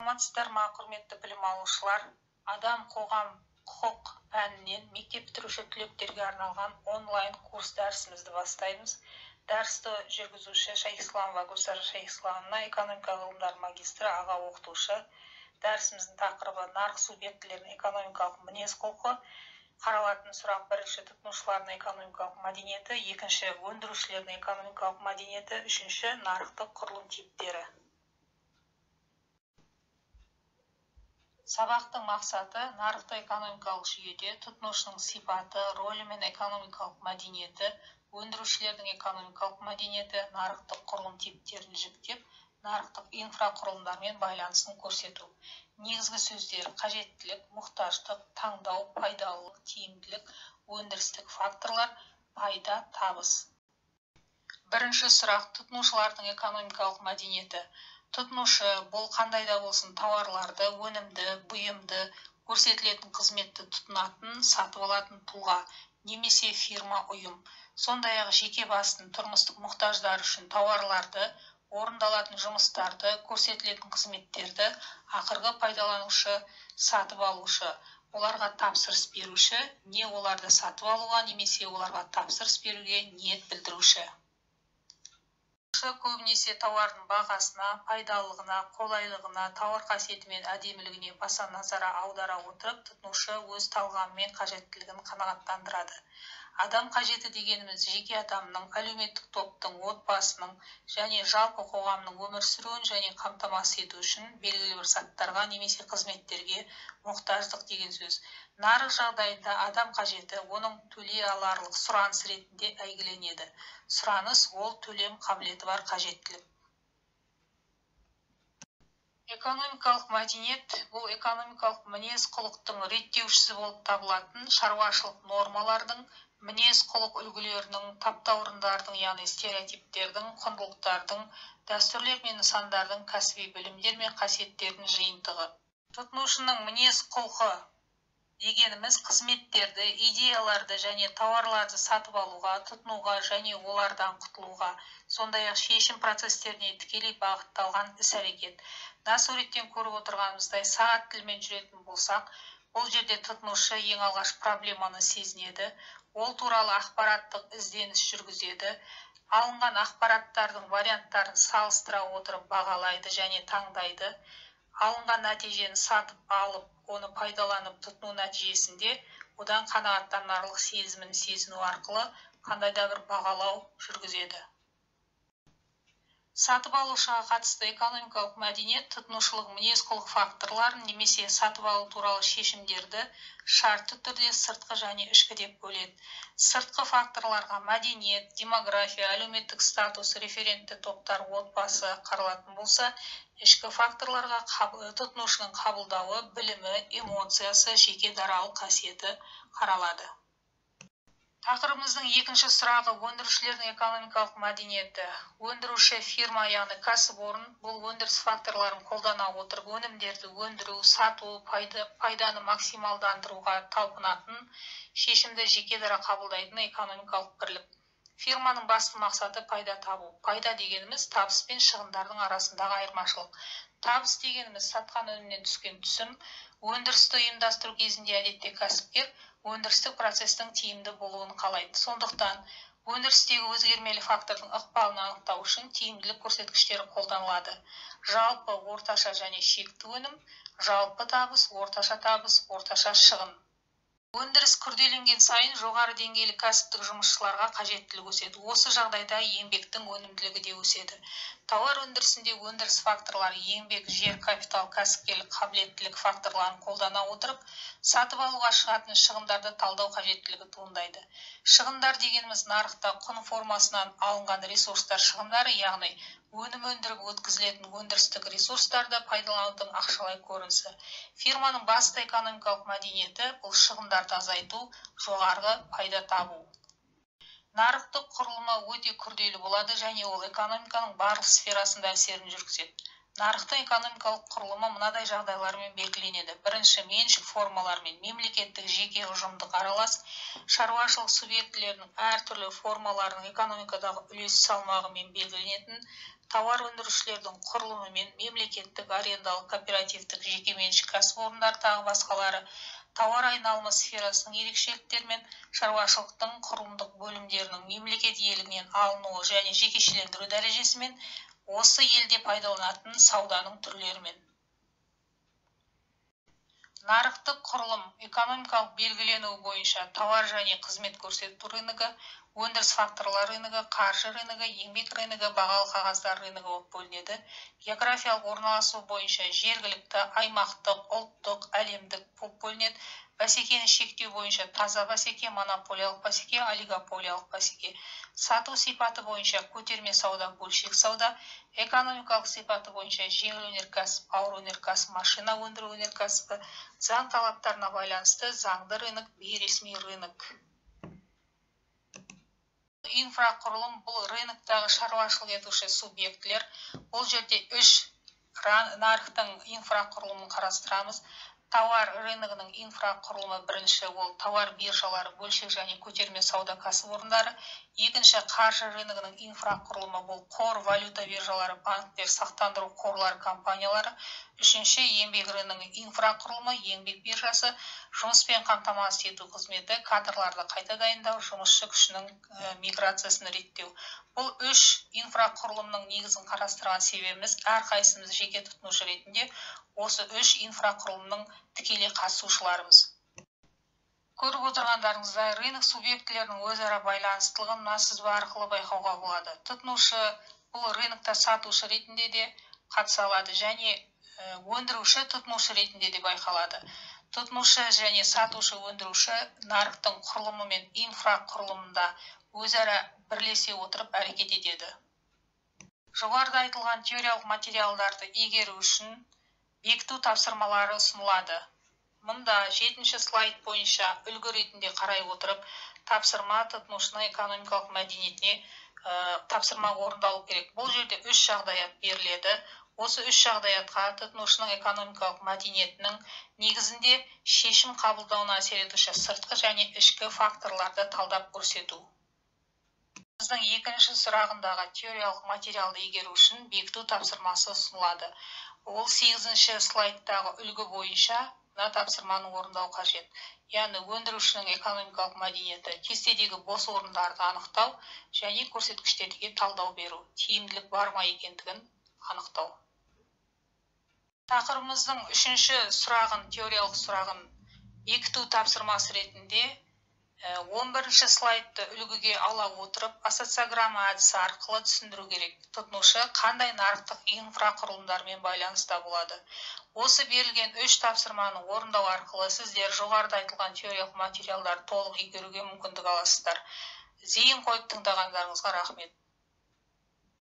Саламатсыздар ма, құрметті білім алушылар? Адам, қоғам, құқық пәнінен мектеп бітіруші түлектерге арналған онлайн курс дәрісімізді бастаймыз. Дәрісті жүргізуші Шайхисламова Гүлсара Шайхисламовна, экономика ғылымдар магистрі, аға оқытушы. Дәрісіміздің тақырыбы нарық субъектілерінің экономикалық мінез құлқы. Қаралатын сұрақ: бірінші, тұтынушылардың экономикалық мәдениеті; екінші, өндірушілердің экономикалық мәдениеті; үшінші, нарықтық құрылым типтері. Сабақтың мақсаты: нарықты экономикалық жүйеде тұтынушының сипаты, рөлі мен экономикалық мәдениеті, өндірушілердің экономикалық мәдениеті, нарықтық құрылым типтерін жіктеп, нарықтық инфрақұрылымдармен байланысын көрсету. Негізгі сөздер: қажеттілік, мұқтаждық, таңдау, пайдалылық, тиімділік, өндірістік факторлар, пайда, табыс. Бірінші сұрақ: тұтынушылардың экономикалық мәдениеті. Тұтынушы бұл қандай да болсын тауарларды, өнімді, бұйымды, көрсетілетін қызметті тұтынатын, сатып алатын тұлға немесе фирма, ұйым. Сондай-ақ жеке бастың тұрмыстық мұқтаждар үшін тауарларды, орындалатын жұмыстарды, көрсетілетін қызметтерді ақырғы пайдаланушы, сатып алушы, оларға тапсырыс беруші, не оларды сатып алуға немесе оларға тапсырыс беруге ниет білдіруші. Көбінесе тауардың бағасына, пайдалылығына, қолайлығына, тауар қасиеті мен әдемілігіне баса назар аудара отырып, тұтынушы өз талғамы мен қажеттілігін қанағаттандырады. Адам қажеті дегеніміз жеке адамның, әлеуметтік топтың, отбасының және жалпы қоғамның өмір сүруін және қамтамасыз ету үшін белгілі бір заттарға немесе қызметтерге мұқтаждық деген сөз. Нарық жағдайында адам қажеті оның төлей аларлық сұраныс ретінде әйгіленеді. Сұраныс – ол төлем қабілеті бар қажеттілік. Экономикалық мәдениет – бұл экономикалық мінез құлықтың реттеушісі болып табылатын шаруашылық нормалардың, мінез құлық үлгілерінің, таптаурындардың, яғни стереотиптердің, құндылықтардың, дәстүрлер мен нысандардың, кәсіби білімдер мен қасиеттердің жиынтығы. Тұтынушының мінез құлқы дегеніміз қызметтерді, идеяларды және тауарларды сатып алуға, тұтынуға және олардан құтылуға, сондай-ақ шешім процестеріне тікелей бағытталған іс-әрекет. Мына суреттен көріп отырғанымыздай, сағат тілмен жүретін болсақ, бұл жерде тұтынушы ең алғаш проблеманы сезінеді, ол туралы ақпараттық ізденіс жүргізеді, алынған ақпараттардың варианттарын салыстыра отырып бағалайды және таңдайды, алынған нәтижені сатып алып, оны пайдаланып тұтыну нәтижесінде одан қанағаттанарлық сезімін сезіну арқылы қандай да бір бағалау жүргізеді. Сатып алушыға қатысты экономикалық мәдениет тұтынушылық мінез-құлық факторларын немесе сатып алу туралы шешімдерді шартты түрде сыртқы және ішкі деп бөледі. Сыртқы факторларға мәдениет, демография, әлеуметтік статус, референтті топтар, отбасы қаралатын болса, ішкі факторларға тұтынушының қабылдауы, білімі, эмоциясы, жеке даралық қасиеті қаралады. Тақырыбымыздың екінші сұрағы: өндірушілердің экономикалық мәдениеті. Өндіруші фирма, яғни кәсіпорын, бұл өндіріс факторларын қолдана отырып, өнімдерді өндіру, сату, пайданы максималдандыруға талпынатын, шешімді жеке дара қабылдайтын экономикалық бірлік. Фирманың басты мақсаты пайда табу. Пайда дегеніміз табыс пен шығындардың арасындағы айырмашылық. Табыс дегеніміз сатқан өнімнен түскен түсім. Өндірісті ұйымдастыру кезінде әдетте кәсіпкер өндірістік процестің тиімді болуын қалайды. Сондықтан өндірістегі өзгермелі фактордың ықпалын анықтау үшін тиімділік көрсеткіштері қолданылады. Жалпы, орташа және шекті өнім, жалпы табыс, орташа шығын. Өндіріс күрделенген сайын жоғары деңгейлі кәсіптік жұмысшыларға қажеттілік өседі. Осы жағдайда еңбектің өнімділігі де өседі. Тауар өндірісінде өндіріс факторлары еңбек, жер, капитал, кәсіпкерлік, қабілеттілік факторларын қолдана отырып, сатып алуға шығатын шығындарды талдау қажеттілігі туындайды. Шығындар дегеніміз нарықта құн формасынан алынған ресурстар шығындары, яғни өнім өндіріп өткізілетін өндірістік ресурстарды пайдаланудың ақшалай көрінісі. Фирманың басты экономикалық мәдениеті бұл шығындарды азайту, жоғарғы пайда табу. Нарықтық құрылымы өте күрделі болады және ол экономиканың барлық сферасында әсерін жүргізеді. Нарықтың экономикалық құрылымы мынадай жағдайлармен белгіленеді. Бірінші, меншік формаларымен мемлекеттік, жеке, ұжымдық аралас шаруашылық субъектілерінің әртүрлі формаларының экономикадағы үлес салмағымен белгіленетін тауар өндірушілердің құрылымы мен мемлекеттік, арендалық, кооперативтік, жекеменшік кәсіпорындар тағы басқалары, тауар айналымы сферасының ерекшеліктері мен шаруашылықтың құрылымдық бөлімдерінің мемлекет иелігінен алынуы және жекешелендіру дәрежесімен, осы елде пайдаланатын сауданың түрлерімен. Нарықтық құрылым экономикалық белгіленуі бойынша тауар және қызмет көрсету рыногы, өндіріс факторлар рыногы, қаржы рыногы, еңбек рыногы, бағалы қағаздар рыногы болып бөлінеді. Географиялық орналасу бойынша жергілікті, аймақтық, ұлттық, әлемдік болып бөлінеді. Бәсекені шектеу бойынша таза бәсеке, монополиялық бәсеке, олигополиялық бәсеке. Сату сипаты бойынша көтерме сауда, бөлшек сауда. Экономикалық сипаты бойынша жеңіл өнеркәсіп, ауыр өнеркәсіп, машина өндіру өнеркәсібі. Заң талаптарына байланысты заңды рынок, бейресми рынок. Инфрақұрылым бұл рыноктағы шаруашылық етуші субъектілер. Бұл жерде үш нарықтың инфрақұрылымын қарастырамыз. Тауар рыногының инфрақұрылымы бірінші, ол тауар биржалары, бөлшек және көтерме сауда кәсіпорындары. Екінші, қаржы рыногының инфрақұрылымы, бұл қор, валюта биржалары, банктер, сақтандыру қорлары, компаниялары. Үшінші, еңбек рыногының инфрақұрылымы, еңбек биржасы, жұмыспен қамтамасыз ету қызметі, кадрларды қайта дайындау, жұмысшы күшінің миграциясын реттеу. Бұл үш инфрақұрылымның негізін қарастырған себебіміз, әрқайсымыз жеке тұтынушы ретінде осы үш инфрақұрылымның тікелей қатысушыларымыз. Көріп отырғандарыңыздай, рынок субъектілерінің өзара байланыстылығын мына сызба арқылы байқауға болады. Тұтынушы бұл рынокта сатушы ретінде де қатыса алады және өндіруші тұтынушы ретінде де байқалады. Тұтынушы және сатушы өндіруші нарықтың құрылымы мен инфрақұрылымында өзара бірлесе отырып әрекет етеді. Жоғарыда айтылған теориялық материалдарды игеру үшін бекіту тапсырмалары ұсынылады. Мұнда 7-ші слайд бойынша үлгі ретінде қарай отырып, тапсырма тұтынушының экономикалық мәдениетіне тапсырма орындалу керек. Бұл жерде үш жағдаят беріледі. Осы үш жағдаятқа тұтынушының экономикалық мәдениетінің негізінде шешім қабылдауына әсер етуші сыртқы және ішкі факторларды талдап көрсету. Біздің екінші сұрағындағы теориялық материалды игеру үшін бекіту тапсырмасы ұсынылады. Ол 8-ші слайдтағы үлгі бойынша мына тапсырманы орындау қажет. Яғни өндірушінің экономикалық мәдениеті, кестедегі бос орындарды анықтау және көрсеткіштерге талдау беру, тиімділік бар ма екендігін анықтау. Тақырыбымыздың үшінші сұрағын, теориялық сұрағын бекіту тапсырмасы ретінде 11-ші слайдты үлгіге ала отырып, ассоциограмма әдісі арқылы түсіндіру керек. Тұтынушы қандай нарықтық инфрақұрылымдармен байланыста болады. Осы берілген үш тапсырманы орындау арқылы сіздер жоғарыда айтылған теориялық материалдар толық игеруге мүмкіндік аласыздар. Зейін қойып тыңдағандарыңызға рахмет.